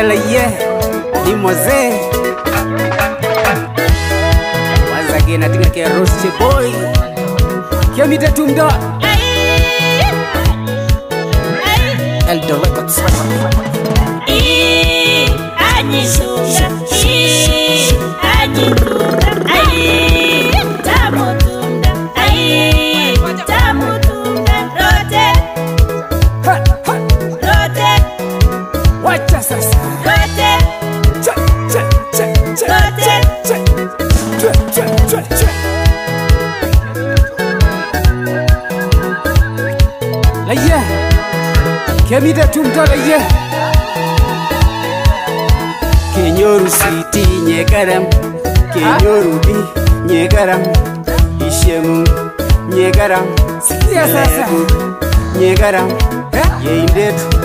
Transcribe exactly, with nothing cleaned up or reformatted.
Mandela ye ni mzee waza gena tinga ke roast boy Kiamita tumda Eldo Records Eh ani suga eh ani suga ai tamu tunda ai tamu tunda rote rote wacha sasa rote che che che che rote che che che che la ye Kiamita tumda la ye Kenyoru siti nyekaram Kenyoru di nyekaram Ishemu nyekaram Sikia sasa nyekaram Ye indetu